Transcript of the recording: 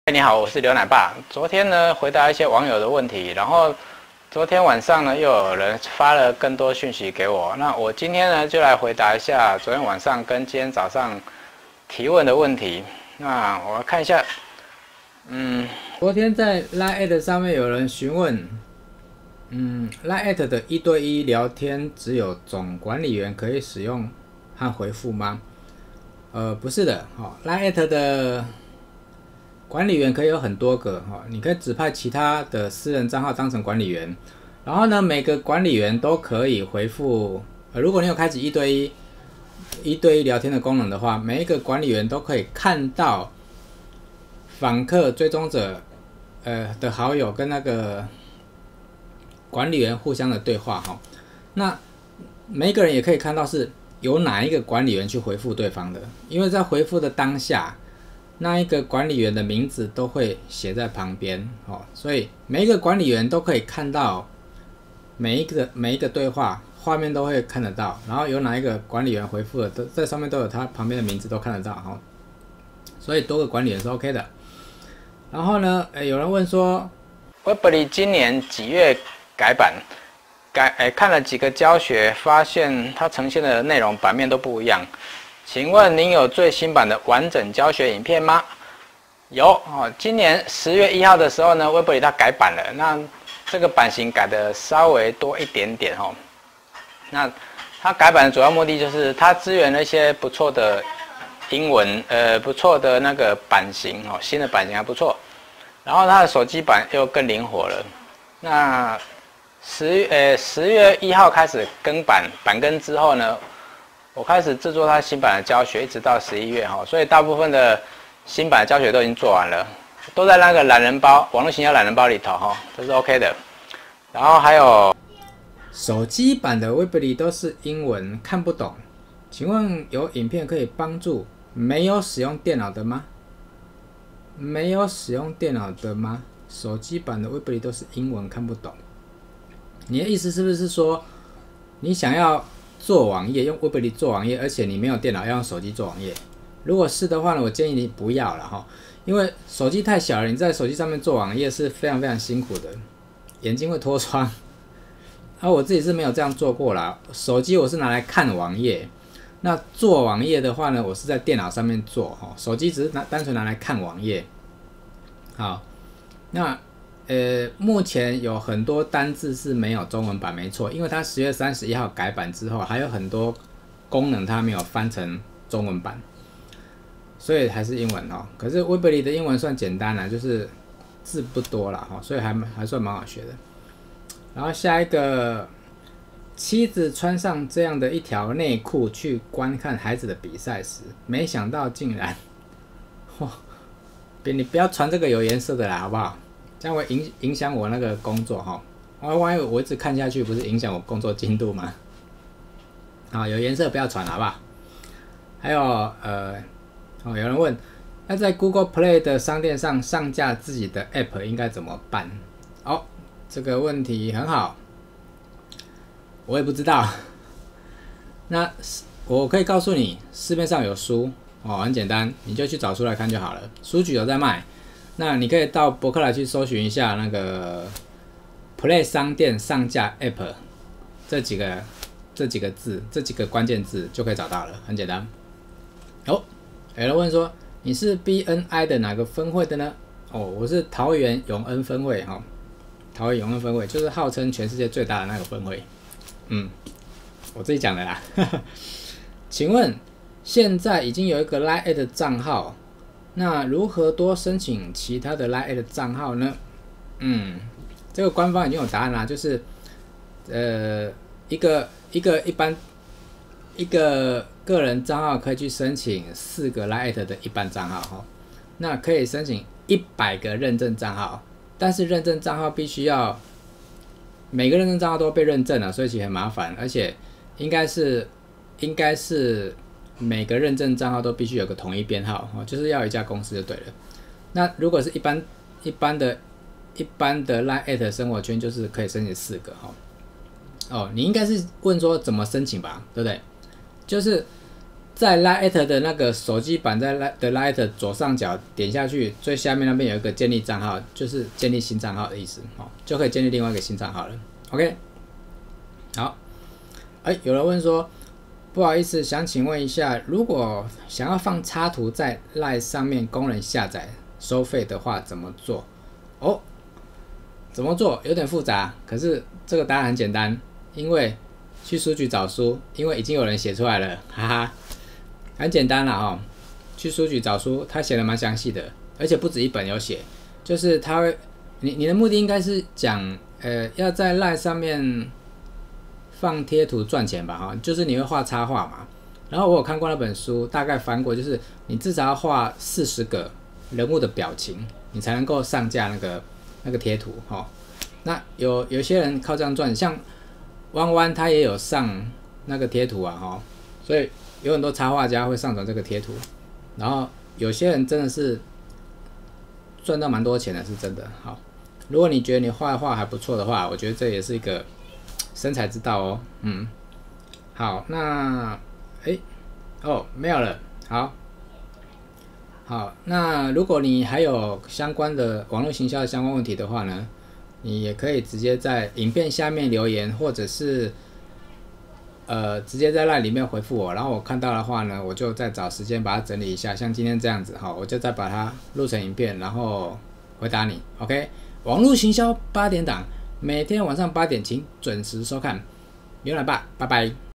你好，我是刘奶爸。昨天呢，回答一些网友的问题，然后昨天晚上呢，又有人发了更多讯息给我。那我今天呢，就来回答一下昨天晚上跟今天早上提问的问题。那我来看一下， 昨天在 Line@ 上面有人询问，Line@ 的1对1聊天只有总管理员可以使用和回复吗？不是的，Line@ 的管理员可以有很多个你可以指派其他的私人账号当成管理员，然后呢，每个管理员都可以回复。如果你有开启1对1聊天的功能的话，每一个管理员都可以看到访客追踪者的好友跟那个管理员互相的对话那每一个人也可以看到是由哪一个管理员去回复对方的，因为在回复的当下，那一个管理员的名字都会写在旁边所以每一个管理员都可以看到每一个对话画面都会看得到，然后有哪一个管理员回复的，在上面都有他旁边的名字都看得到所以多个管理员是 OK 的。然后呢，有人问说 ，Weebly 今年几月改版？看了几个教学，发现它呈现的内容版面都不一样。请问您有最新版的完整教学影片吗？有今年10月1号的时候呢 ，Weebly 它改版了，那这个版型改的稍微多一点点那它改版的主要目的就是它支援了一些不错的英文，不错的那个版型新的版型还不错。然后它的手机版又更灵活了。那10月1号开始版更之后呢，我开始制作它新版的教学，一直到11月所以大部分的新版的教学都已经做完了，都在那个懒人包网络行销懒人包里头这是 OK 的。然后还有手机版的 Weebly 都是英文，看不懂，请问有影片可以帮助没有使用电脑的吗？没有使用电脑的吗？手机版的 Weebly 都是英文，看不懂。你的意思是不是说你想要做网页，用 Weebly 做网页，而且你没有电脑，要用手机做网页？如果是的话呢，我建议你不要了因为手机太小了，你在手机上面做网页是非常非常辛苦的，眼睛会脱窗。我自己是没有这样做过啦，手机我是拿来看网页，那做网页的话呢，我是在电脑上面做手机只是单纯拿来看网页。好，那目前有很多单字是没有中文版，没错，因为它10月31号改版之后，还有很多功能它没有翻成中文版，所以还是英文可是 Weebly 的英文算简单啦，就是字不多啦所以还算蛮好学的。然后下一个，妻子穿上这样的一条内裤去观看孩子的比赛时，没想到竟然，你不要传这个有颜色的啦，好不好？这样会影响我那个工作万一我一直看下去，不是影响我工作进度吗？有颜色不要传，好不好？还有有人问，要在 Google Play 的商店上上架自己的 App 应该怎么办？这个问题很好，我也不知道。那我可以告诉你，市面上有书很简单，你就去找书来看就好了。书局有在卖，那你可以到博客来去搜寻一下那个 Play 商店上架 App 这几个字，这几个关键字就可以找到了，很简单。有人问说，你是 BNI 的哪个分会的呢？我是桃园永恩分会桃园永恩分会就是号称全世界最大的那个分会。我自己讲的啦。请问现在已经有一个 Line@ 的账号，那如何多申请其他的 Line@ 的账号呢？这个官方已经有答案啦，就是一个个人账号可以去申请4个 Line@ 的一般账号那可以申请100个认证账号。但是认证账号必须要每个认证账号都被认证了，所以其实很麻烦，而且应该是每个认证账号都必须有个统一编号就是要有一家公司就对了。那如果是一般的 Line@ 生活圈，就是可以申请4个你应该是问说怎么申请吧，对不对？就是在 Lite 的那个手机版的 Lite 左上角点下去，最下面那边有一个建立账号，就是建立新账号的意思哦，就可以建立另外一个新账号了。OK， 好，有人问说，不好意思，想请问一下，如果想要放插图在 Lite 上面供人下载收费的话，怎么做？哦，怎么做有点复杂，可是这个答案很简单，因为去书局找书，因为已经有人写出来了，哈哈。很简单啦哦，去书局找书，他写的蛮详细的，而且不止一本有写，就是他会，你的目的应该是讲，要在 Line 上面放贴图赚钱吧哈，就是你会画插画嘛，然后我有看过那本书，大概翻过，就是你至少要画40个人物的表情，你才能够上架那个贴图哈。那有些人靠这样赚，像弯弯他也有上那个贴图啊哈，所以。有很多插画家会上传这个贴图，然后有些人真的是赚到蛮多钱的，是真的。好，如果你觉得你画画还不错的话，我觉得这也是一个生财之道哦。好，那没有了。好，那如果你还有相关的网络行销的相关问题的话呢，你也可以直接在影片下面留言，或者是直接在 LINE 里面回复我，然后我看到的话呢，我就再找时间把它整理一下，像今天这样子，好，我就再把它录成影片，然后回答你。OK， 网络行销8点档，每天晚上8点请准时收看，牛奶爸，拜拜。